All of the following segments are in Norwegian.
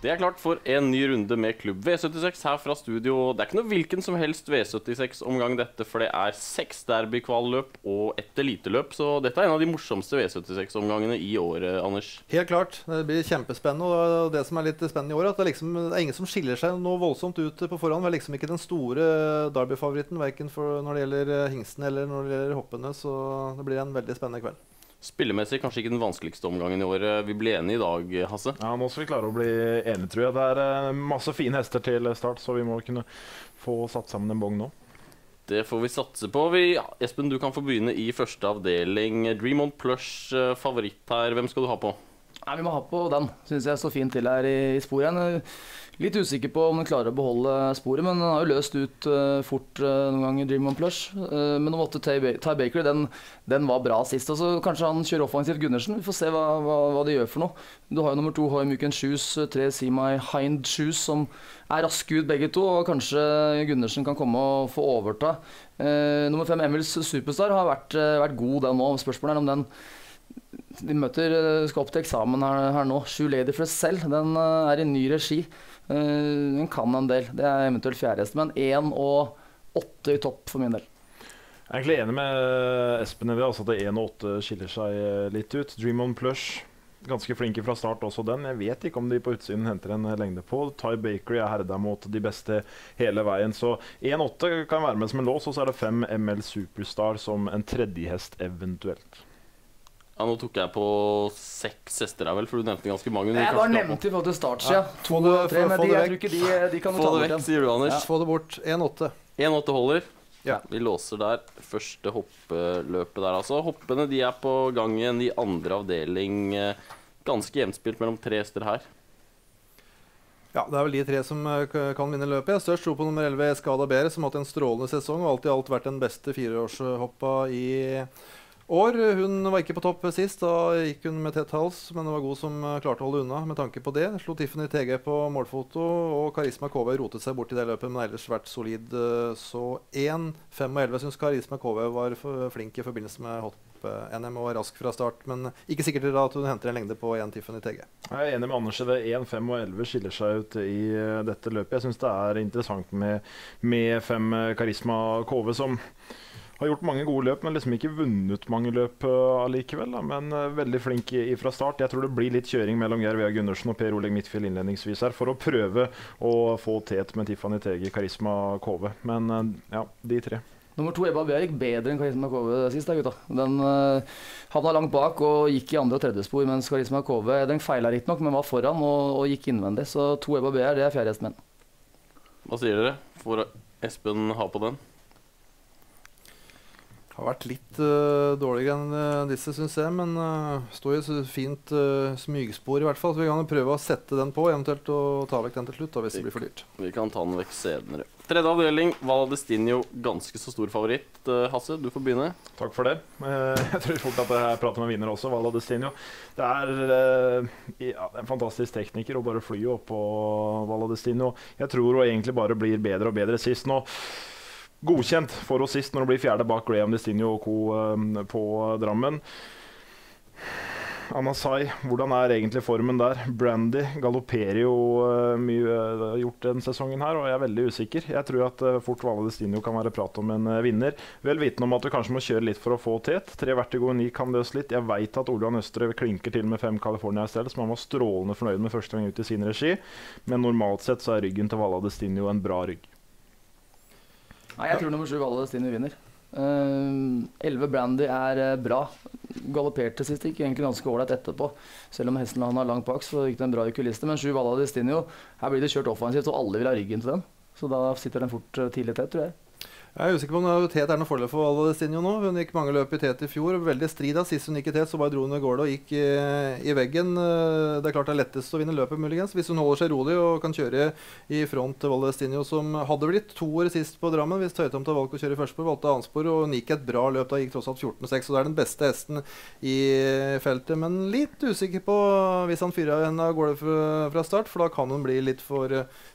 Det er klart for en ny runde med Klubb V76 her fra studio. Det er ikke noe hvilken som helst V76-omgang dette, for det er 6 derbykvalløp og et eliteløp, så dette er en av de morsomste V76-omgangene i året, Anders. Helt klart. Det blir kjempespennende, og det som er litt spennende i år, er at det er ingen som skiller seg noe voldsomt ut på forhånd. Det er liksom ikke den store derbyfavoritten, hverken når det gjelder hingsten eller når det gjelder hoppene, så det blir en veldig spennende kveld. Spillemessig kanskje ikke den vanskeligste omgangen i året. Vi blir enige i dag, Hasse. Ja, nå skal vi klare å bli enige, tror jeg. Det er masse fine hester til start, så vi må kunne få satt sammen en bong nå. Det får vi satse på. Espen, du kan få begynne i første avdeling. Dream On Plush, favoritt her. Hvem skal du ha på? Nei, vi må ha på den. Synes jeg står fint til her i sporet. Litt usikker på om den klarer å beholde sporet, men den har jo løst ut fort noen ganger Dream On Plush. Men nå måtte Ty Baker, den var bra sist. Og så kanskje han kjører offensivt Gundersen. Vi får se hva de gjør for noe. Du har jo nummer 2, Hoy Muken Shoes, 3 See My Hind Shoes, som er raske ut begge to, og kanskje Gundersen kan komme og få overta. Nummer 5, Emils Superstar, har vært god den nå. Spørsmålet er om den skal opp til eksamen her nå. 7 Lady for selv, den er i ny regi. Den kan en del. Det er eventuelt fjerdehest, men 1 og 8 i topp for min del. Jeg er egentlig enig med Espen i det, altså at 1 og 8 skiller seg litt ut. Dream On Plush, ganske flinke fra start også den. Jeg vet ikke om de på utsiden henter en lengde på. Ty Baker er herda mot de beste hele veien, så 1-8 kan være med som en lås, og så er det 5 ML Superstar som en tredjehest eventuelt. Ja, nå tok jeg på 6 hester her vel, for du nevnte ganske mange. Jeg bare nevnte i forhold til startsida. 2 og 3, men jeg tror ikke de kan få det vekk, sier du, Anders. Ja. Få det bort. 1-8. 1-8 holder. Ja. Vi låser der. Første hoppeløpet der, altså. Hoppene de er på gang igjen i andre avdeling. Ganske jevnspilt mellom 3 hester her. Ja, det er vel de 3 som kan vinne løpet. Jeg har størst tro på nummer 11, Skada Bere, som har hatt en strålende sesong, og alt i alt vært den beste 4-årshoppa i år. Hun var ikke på topp sist, da gikk hun med tett hals, men det var god som klarte å holde unna med tanke på det. Slo Tiffany TG på målfoto, og Karisma KV rotet seg bort i det løpet, men ellers vært solid. Så 1, 5 og 11 synes Karisma KV var flink i forbindelse med hopp-NM og rask fra start, men ikke sikkert at hun henter en lengde på 1 Tiffany TG. Jeg er enig med Anders i det. 1, 5 og 11 skiller seg ut i dette løpet. Jeg synes det er interessant med 5 Karisma KV som har gjort mange gode løp, men liksom ikke vunnet mange løp allikevel. Men veldig flink fra start. Jeg tror det blir litt kjøring mellom Geir Vea Gundersen og Per Oleg Midtfjell innledningsvis her, for å prøve å få tet med Tiffany TG, Karisma KV. Men ja, de 3. Nummer 2, Ebba Bea, gikk bedre enn Karisma KV sist, da, gutta. Den havna langt bak og gikk i andre og tredje spor, mens Karisma KV, den feilet litt nok, men var foran og gikk innvendig. Så 2 Ebba Bea, det er fjerdehest menn. Hva sier dere? Får Espen ha på den? Har vært litt dårligere enn disse, synes jeg, men står jo så fint smygspor i hvert fall, så vi kan prøve å sette den på, eventuelt å ta vekk den til slutt, da, hvis det blir for dyrt. Vi kan ta den vekk senere. Tredje avdeling, Val Destinio, ganske så stor favoritt. Hasse, du får begynne. Takk for det. Jeg tror fort at jeg prater med vinner også, Val Destinio. Det er en fantastisk tekniker å bare fly opp på Val Destinio. Jeg tror hun egentlig bare blir bedre og bedre sist nå. Godkjent for oss sist når det blir fjerde bak Graham Destinio og co. På Drammen. Anasai, hvordan er egentlig formen der? Brandy galopperer jo mye gjort den sesongen her, og jeg er veldig usikker. Jeg tror at fort Val Destinio kan være prat om en vinner. Vel vitende om at du kanskje må kjøre litt for å få tet. 3 Vertigo 9 kan løse litt. Jeg vet at Olav Østre klinker til med 5 California selv, som han var strålende fornøyd med første gang ut i sin regi. Men normalt sett så er ryggen til Val Destinio en bra rygg. Nei, jeg tror nummer 7 Val Destinio vinner. 11 Brandy er bra. Galopperte sist, gikk egentlig ganske ålreit etterpå. Selv om hesten han har langt bak, så gikk det en bra i kulissene. Men 7 Val Destinio, her blir det kjørt offensivt, og alle vil ha ryggen til den. Så da sitter den fort tidlig tett, tror jeg. Jeg er usikker på om tet er noen fordel for Val Destinio nå. Hun gikk mange løp i tet i fjor, veldig strid da. Sist hun gikk i tet, så bare dro hun i gårde og gikk i veggen. Det er klart det er lettest å vinne løpet muligens, hvis hun holder seg rolig og kan kjøre i front til Val Destinio, som hadde blitt 2 år sist på Drammen, hvis Tøytom til valg å kjøre førstspor, valgte annetspor, og hun gikk et bra løp, da gikk tross alt 14,6, så det er den beste hesten i feltet, men litt usikker på hvis han fyrer henne av gårde fra start, for da kan hun bli litt for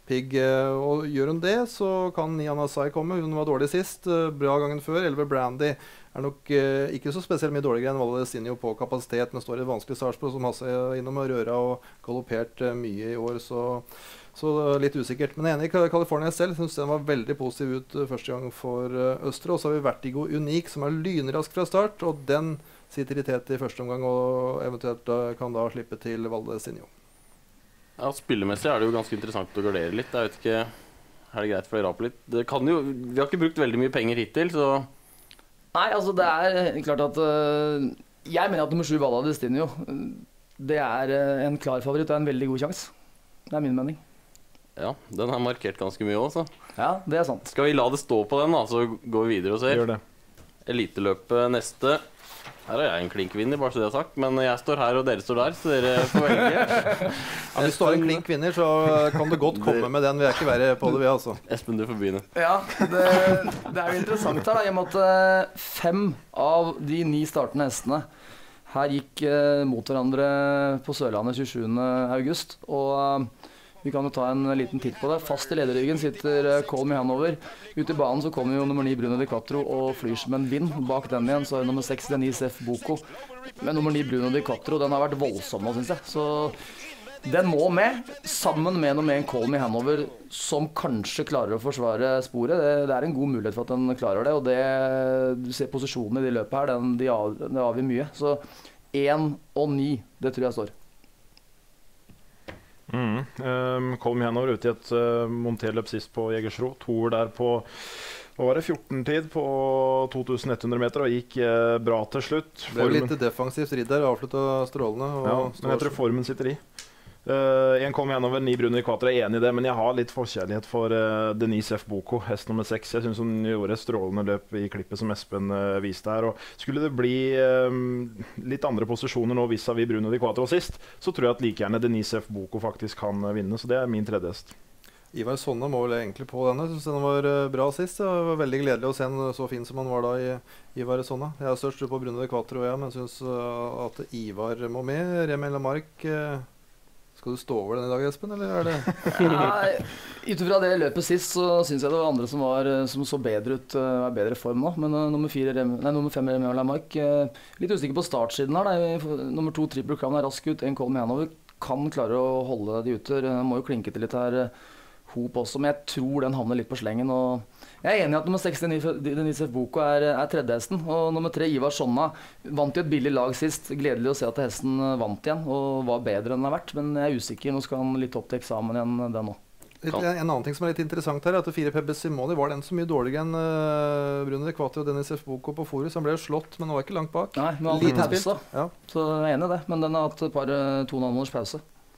pigg. Og gjør hun det, så kan Nia Nasai komme. Hun var dårlig sist. Bra gangen før. 11 Brandy er nok ikke så spesielt mye dårligere enn Valle Destinio på kapasitet, men står i et vanskelig startspor som Hasse er innom og røra og galoppert mye i år. Så litt usikkert. Men jeg er enig i California selv. Synes den var veldig positiv ut første gang for Østre. Og så har vi Vertigo Unik, som er lynrask fra start. Og den sitter i tet i første omgang og eventuelt kan da slippe til Valle Destinio. Ja, spillemessig er det jo ganske interessant å gardere litt. Jeg vet ikke, er det greit for dere å rape litt? Det kan jo, vi har ikke brukt veldig mye penger hittil, så... Nei, altså det er klart at jeg mener at nummer 7 Valle Destinio, det er en klar favoritt og en veldig god sjanse. Det er min mening. Ja, den har markert ganske mye også. Ja, det er sant. Skal vi la det stå på den da, så går vi videre og ser. Gjør det. Eliteløpet neste. Her er jeg en klinkvinner, bare så det er sagt, men jeg står her og dere står der, så dere får velge. Ja, hvis du har en klinkvinner, så kan du godt komme med den. Vi er ikke verre på det, vi altså. Espen, du får begynne. Ja, det er jo interessant her da, i og med at 5 av de 9 startende hestene her gikk mot hverandre på Sørlandet 27. august, og vi kan jo ta en liten titt på det. Fast i lederryggen sitter Call Me Hanover. Ute i banen så kommer jo nummer 9 Bruno Di Quattro og flyr som en vind. Bak den igjen så er nummer 6 Denise F. Boko. Men nummer 9 Bruno Di Quattro, den har vært voldsom nå, synes jeg. Så den må med, sammen med nummer 1 Call Me Hanover, som kanskje klarer å forsvare sporet. Det er en god mulighet for at den klarer det, og det, du ser posisjonen i de løpet her, det avgjør mye. Så 1 og 9, det tror jeg står. Call Me Hanover ute i et monterløp sist på Jegersro. Toer der på 14-tid på 2100 meter og gikk bra til slutt. Det er litt defensivt ridd der, avsluttet strålende. Ja, men jeg tror formen sitter i. En Call Me Hanover, 9 Bruno Di Quattro er enig i det, men jeg har litt forkjærlighet for Denise F. Boko, hest nummer 6. Jeg synes hun gjorde strålende løp i klippet som Espen viste her. Og skulle det bli litt andre posisjoner nå vis-à-vis Bruno Di Quattro sist, så tror jeg at like gjerne Denise F. Boko faktisk kan vinne, så det er min tredje hest. Ivar Sonne må vel egentlig på denne. Jeg synes den var bra sist. Det var veldig gledelig å se en så fin som han var da i Ivar Sonne. Jeg har størst på Bruno Di Quattro, men jeg synes at Ivar må med. Remi Lamarck, skal du stå over den i dag, Espen, eller er det? Nei, utifra det løpet sist, så synes jeg det var andre som så bedre ut, var bedre form nå. Men nummer 5 Remi Lamarck, litt usikker på startsiden her. Nummer 2 Triple Crown er rask ut, en Call Me Hanover kan klare å holde de ute. Må jo klinke til litt her, Hop også, men jeg tror den havner litt på slengen. Og jeg er enig i at nummer 6 Denise F. Boko er tredjehesten, og nummer 3 Ivar Sonna vant jo et billig lag sist. Gledelig å se at hesten vant igjen og var bedre enn den har vært, men jeg er usikker. Nå skal han litt opp til eksamen igjen, den nå. En annen ting som er litt interessant her, er at 4 Pebbe Simoni var den så mye dårligere enn Bruno Di Quattro og Denise F. Boko på Forus. Han ble jo slått, men han var ikke langt bak. Nei, men han hadde pause, ja. Så jeg er enig i det, men den har hatt et par 2,5 måneders pause.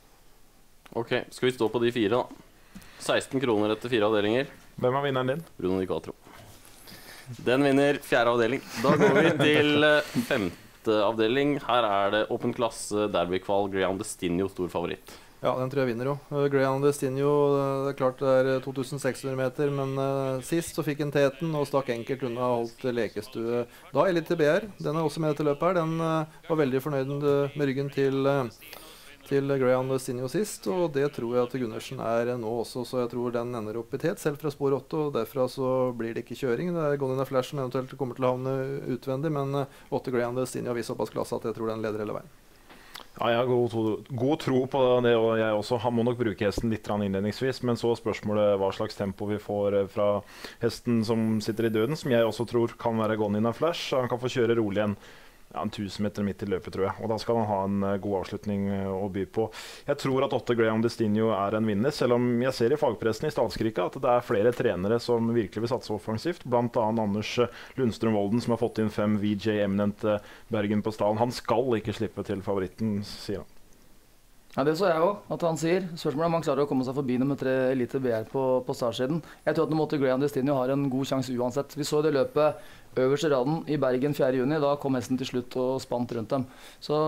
Ok, skal vi stå på de 4 da? 16 kroner etter 4 avdelinger. Hvem er vinneren din? Bruno Di Quattro. Den vinner 4. avdeling. Da går vi til 5. avdeling. Her er det åpen klasse, derbykval, Grand Destinio, stor favoritt. Ja, den tror jeg vinner jo. Grand Destinio, det er klart det er 2600 meter, men sist så fikk en teten og stakk enkelt unna holdt lekestue. Da LTBR, den er også med til løpet her. Den var veldig fornøyd med ryggen til Grand Destinio sist, og det tror jeg at Gundersen er nå også, så jeg tror den ender opp i tet, selv fra spor 8, og derfra så blir det ikke kjøring. Det er Gone in a Flash som eventuelt kommer til å havne utvendig, men 8 Grand Destinio har vist såpass klasse at jeg tror den leder hele veien. Ja, jeg har god tro på det, og jeg også. Han må nok bruke hesten litt innledningsvis, men så spørsmålet hva slags tempo vi får fra hesten som sitter i døden, som jeg også tror kan være Gone in a Flash. Han kan få kjøre rolig en 1000 meter midt i løpet, tror jeg. Og da skal han ha en god avslutning å by på. Jeg tror at 8 Grand Destinio er en vinner, selv om jeg ser i fagpressen i Statskrika at det er flere trenere som virkelig vil satse offensivt. Blant annet Anders Lundstrøm Volden, som har fått inn 5 VJ Eminent Bergen på stallen. Han skal ikke slippe til favoritten, sier han. Ja, det så jeg også, at han sier. Spørsmålet er om han klarer å komme seg forbi nummer 3 Elite BR på startsiden. Jeg tror at nummer 8 Grand Destinio har en god sjanse uansett. Vi så det løpet øverste raden i Bergen 4. juni. Da kom hesten til slutt og spant rundt dem. Så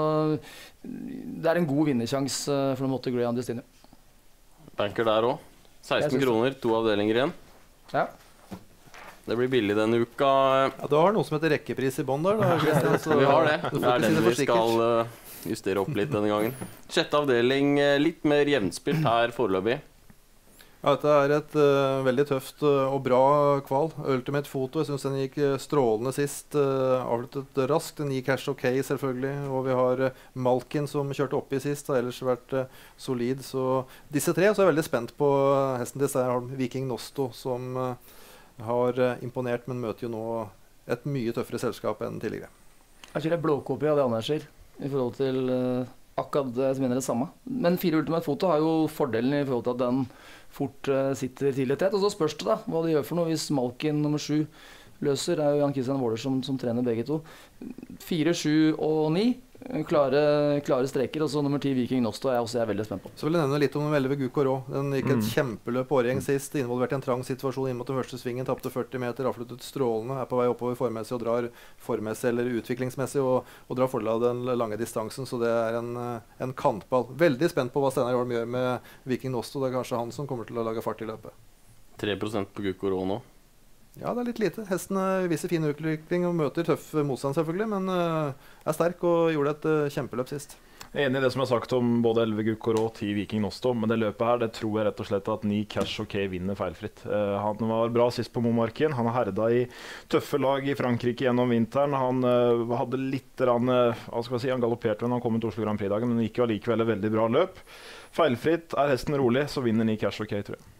det er en god vinnersjans for nummer 8 Grand Destinio. Banker der også. 16 kroner, 2 avdelinger igjen. Ja. Det blir billig denne uka. Ja, du har noe som heter rekkepris i bånn der, da, Christian. Så vi har det. Du Det får er ikke si den det vi for sikkert. skal justere opp litt denne gangen. 6. avdeling, litt mer jevnspilt her foreløpig. Ja, dette er et veldig tøft og bra kval. Ultimate Photo, jeg synes den gikk strålende sist. Avsluttet raskt. Den gikk cash ok, selvfølgelig. Og vi har Malkin som kjørte opp i sist, har ellers vært solid. Så disse tre, så er jeg veldig spent på hesten til Steinholm, Viking Nosto, som har imponert, men møter jo nå et mye tøffere selskap enn tidligere. Jeg kjører blåkopi av det Anders sier, i forhold til akkurat det som mener det samme. Men 4 Ultimate Photo har jo fordelen i forhold til at den fort sitter tidlig tett. Og så spørs det da hva de gjør for noe hvis Malkin nummer 7 løser. Det er jo Jan Christian Våler som trener begge to. 4, 7 og 9. Klare streker. Og så nummer 10 Viking Nosto er jeg veldig spent på. Så vil jeg nevne litt om 11 Gukoro. Den gikk et kjempeløp årgjeng sist. Involvert i en trang situasjon inn mot den første svingen. Tappte 40 meter, avsluttet strålende. Er på vei oppover formessig og drar formessig eller utviklingsmessig og drar fordel av den lange distansen. Så det er en kantball. Veldig spent på hva Steinar Holm gjør med Viking Nosto. Det er kanskje han som kommer til å lage fart i løpet. 3% på Gukoro nå. Ja, det er litt lite. Hesten viser fin utvikling og møter tøff motstand selvfølgelig, men er sterk og gjorde et kjempeløp sist. Jeg er enig i det som er sagt om både 11 Gukoro og 10 Viking Nosto, men det løpet her, det tror jeg rett og slett at 9 Cash OK vinner feilfritt. Han var bra sist på Momarken. Han har herda i tøffe lag i Frankrike gjennom vinteren. Han hadde litt han galopperte når han kom til Oslo Grand Prix-dagen, men gikk jo allikevel et veldig bra løp. Feilfritt er hesten rolig, så vinner 9 Cash OK, tror jeg.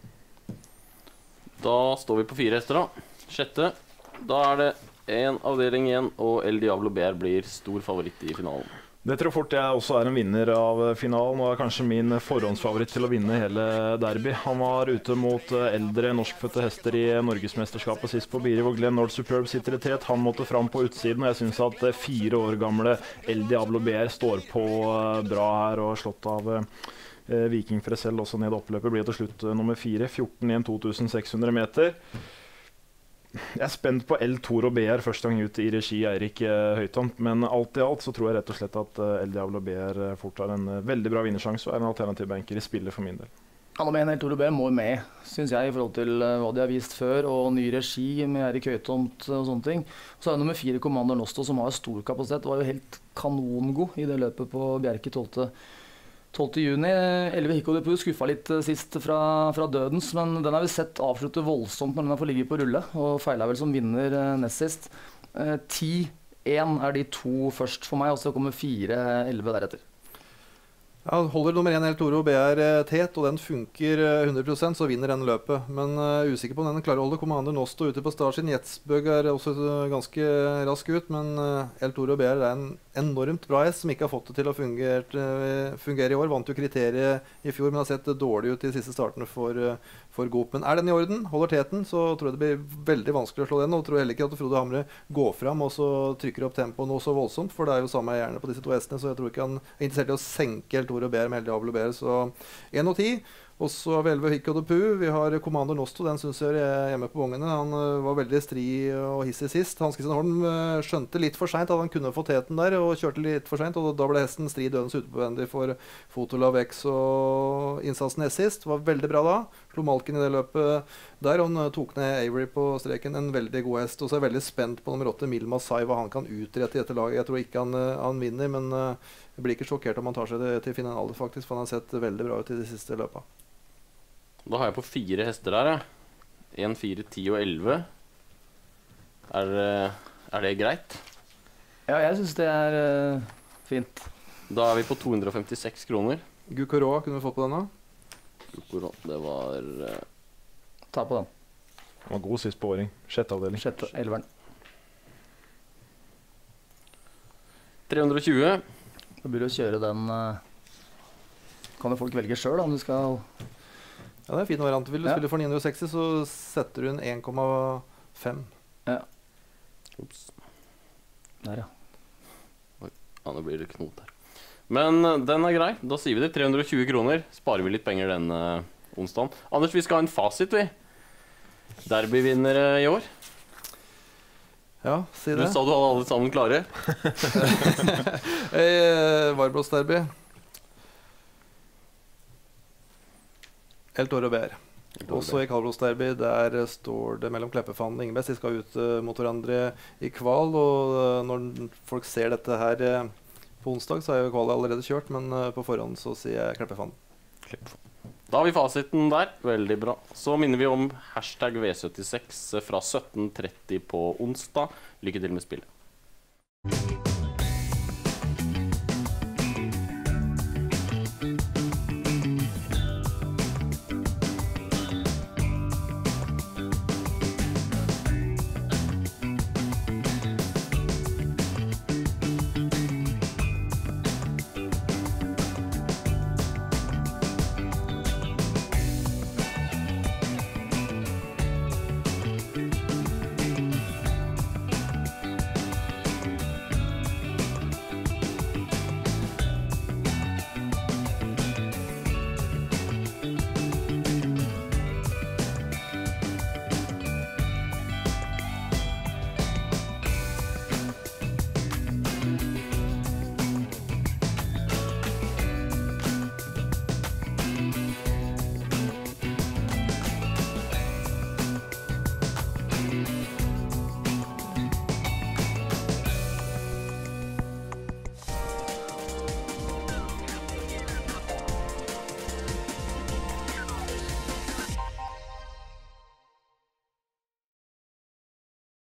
Da står vi på 4 hester, da. 6. Da er det en avdeling igjen, og El Diablo BR blir stor favoritt i finalen. Det tror fort jeg også er en vinner av finalen, og er kanskje min forhåndsfavoritt til å vinne hele derby. Han var ute mot eldre norskfødte hester i Norgesmesterskapet sist på Biri, hvor Glenn Nord Superb sitter i tet. Han måtte fram på utsiden, og jeg synes at 4 år gamle El Diablo BR står på bra her og har slått av Viking Fresell også ned oppløpet. Blir til slutt nummer 4, 14 igjen 2600 meter. Jeg er spent på El Toro BR første gang ut i regi Eirik Høytomt, men alt i alt så tror jeg rett og slett at El Diablo BR fort har en veldig bra vinnersjanse og er en alternativ banker i spillet for min del. Han med El Toro BR må med, synes jeg, i forhold til hva de har vist før, og ny regi med Eirik Høytomt og sånne ting. Så er det nummer 4 Commander Nosto, som har stor kapasitet, var jo helt kanongod i det løpet på Bjerke 12. juni. 11 Hikko de Poo skuffa litt sist fra dødens, men den har vi sett avslutte voldsomt når den har fått ligge på rulle, og feilet vel som vinner nest sist. 10-1 er de 2 først for meg, og så kommer 4-11 deretter. Ja, holder nummer 1 El Toro BR tet, og den funker 100%, så vinner den løpet. Men usikker på om den klarer å holde Commander Nosto ute på start sin. Jetsbøg er også ganske rask ut, men El Toro BR er en enormt bra hest som ikke har fått det til å fungere i år. Vant jo kriteriet i fjor, men har sett dårlig ut de siste startene for Goop. Men er den i orden, holder teten, så tror jeg det blir veldig vanskelig å slå den. Og tror heller ikke at Frode Hamre går fram og så trykker opp tempoet noe så voldsomt, for det er jo samme hjerne på disse 2 hestene, så jeg tror ikke han er interessert i å senke El Toro BR med El Diablo BR. Så 1 og 10. Og så har vi 11 Hikko de Poo. Vi har Commander Nosto, den synes jeg er hjemme på vogene. Han var veldig stri og hissig sist. Hans Christian Holm skjønte litt for sent at han kunne få teten der, og kjørte litt for sent, og da ble hesten stri dødens utbevendig for Fotolav X, og innsatsen nest sist var veldig bra da. Slo Malkin i det løpet der, og han tok ned Avery på streken. En veldig god hest, og så er jeg veldig spent på nummer 8, Milma Sai, hva han kan utrette i dette laget. Jeg tror ikke han vinner, men jeg blir ikke sjokkert om han tar seg det til finale faktisk, for han har sett veldig bra ut i de siste løpene. Da har jeg på 4 hester her, jeg. 1, 4, 10 og 11. Er det greit? Ja, jeg synes det er fint. Da er vi på 256 kroner. Gukoroa kunne vi fått på denne. Gukoro, det var... Ta på den. Han var god sist på åring. 6. avdeling. 6. 11. 320. Da blir det å kjøre den... Kan jo folk velge selv om du skal... Ja, det er en fin variant. Vil du spille for 960, så setter du en 1,5. Ja. Ups. Der, ja. Oi, ja, nå blir det knot her. Men den er grei. Da sier vi det. 320 kroner. Sparer vi litt penger den onsdagen. Anders, vi skal ha en fasit, vi. Derbyvinnere i år. Ja, si det. Du sa du hadde alle sammen klare. Varbros Derby. El Toro BR. Også i Kalvros Derby, der står det mellom Kleppefanden og Ingebest. De skal ut mot hverandre i kval, og når folk ser dette her på onsdag, så er jo kvalet allerede kjørt, men på forhånd så sier jeg Kleppefanden. Da har vi fasiten der. Veldig bra. Så minner vi om hashtag V76 fra 17:30 på onsdag. Lykke til med spillet.